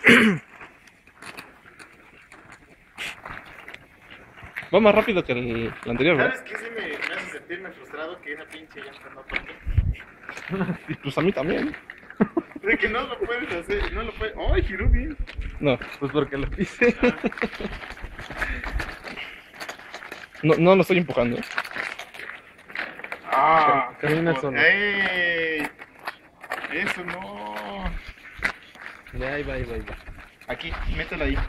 Va más rápido que el anterior, ¿verdad? ¿Sabes qué? Sí me hace sentirme frustrado que esa pinche llanta no toque. Y pues a mí también. De que no lo puedes hacer, no lo puedes. ¡Ay, giró bien! No, pues porque lo hice. No lo estoy empujando. ¡Ah! Camina solo. ¡Ey! Eso no. Ya, ahí va. Aquí, mételo ahí.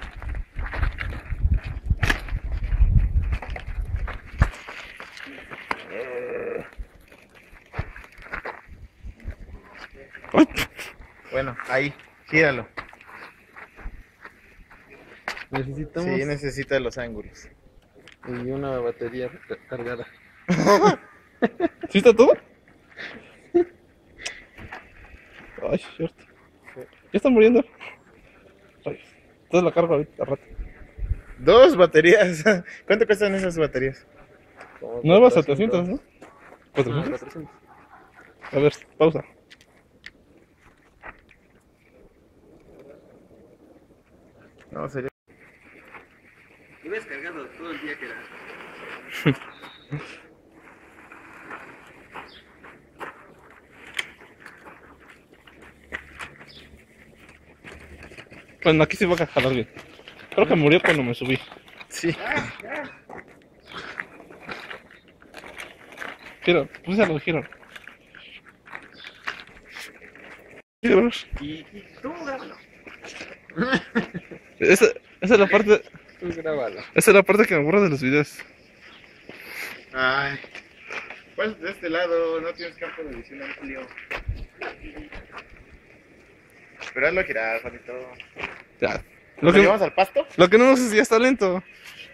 Ay, Bueno, ahí, gíralo. Necesitamos Sí, necesita los ángulos. y una batería cargada. ¿Sí está todo? Ay, cierto. Ya están muriendo. Ay, entonces la cargo ahorita al rato. 2 baterías. ¿Cuánto cuestan esas baterías? Como Nuevas 400. 700, ¿no? Ah, 400. 400. A ver, pausa. No, sería. Ibas cargando todo el día que era. Bueno, aquí sí va a jalar bien. Creo que murió cuando me subí. Sí. Giro, púsalo, giro. Giro. Y tú grábalo. Esa es la parte. Tú grábalo. Esa es la parte que me aburre de los videos. Ay. Pues de este lado no tienes campo de visión amplio. Pero hazlo girar, Juanito. Ya. ¿Lo llevamos al pasto? Lo que no sé si ya está lento.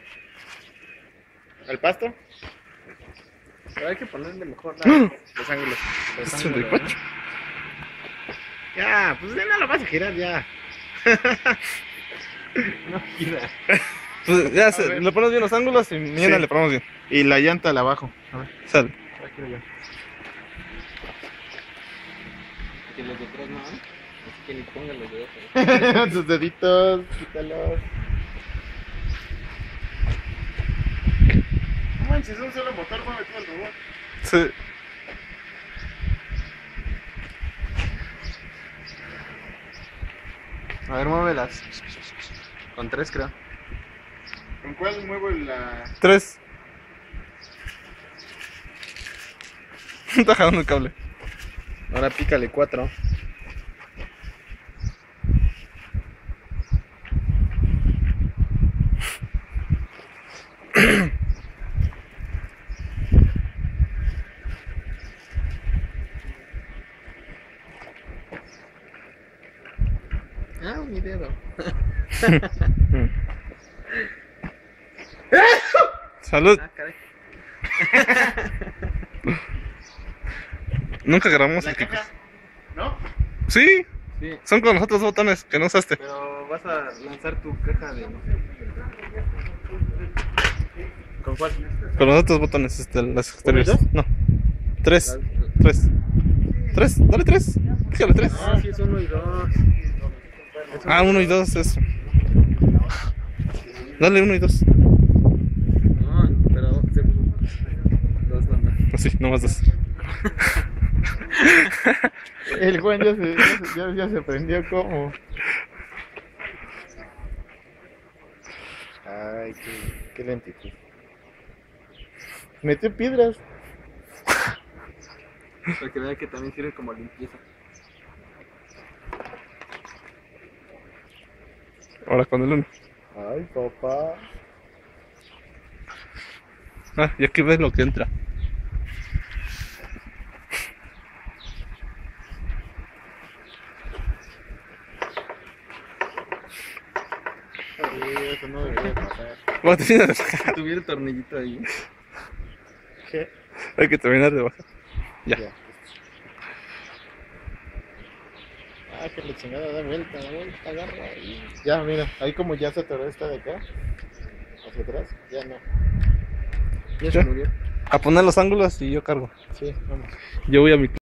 ¿Al pasto? Pero hay que ponerle mejor Los ángulos. Es 34. Ya, pues ya no lo vas a girar ya. No gira. Pues ya A ver. le ponemos bien los ángulos y mañana Sí. le ponemos bien. Y la llanta la abajo. A ver. Sale. Aquí lo que los de atrás no, así que ni pongan los dedos. Sus deditos, quítalos. No manches, un solo motor mueve todo el robot. Sí. A ver, muévelas. Con 3 creo. ¿Con cuál muevo la...? 3. Está jalando el cable. Ahora pícale 4. Ah, mi dedo. Salud. Ah, caray. Nunca grabamos ¿La el que. caja? ¿No? Sí, Sí, son con los otros botones que no usaste. pero vas a lanzar tu caja de... ¿Con cuál? Con los otros botones, las exteriores. ¿Uno y No. 3. 3. 3. Dale 3. Dígale 3. Ah, sí, es 1 y 2. Ah, 1 y 2, eso. Dale 1 y 2. No, pero... 2 nomás. Así, nomás 2. El Juan ya se prendió como... Ay, qué lentitud. Metió piedras. Para que vean que también sirve como limpieza. Ahora con el 1. Ay, papá. Ah, y aquí ves lo que entra. Ay, eso no debería pasar. Batería de Si tuviera el tornillito ahí. ¿Qué? Hay que terminar de bajar. Ya. Ah, que la chingada da vuelta, agarra ahí. Ya, mira, ahí como ya se atoró esta de acá. Hacia atrás, ya no. Ya se murió. A poner los ángulos y yo cargo. Sí, vamos. Yo voy a mi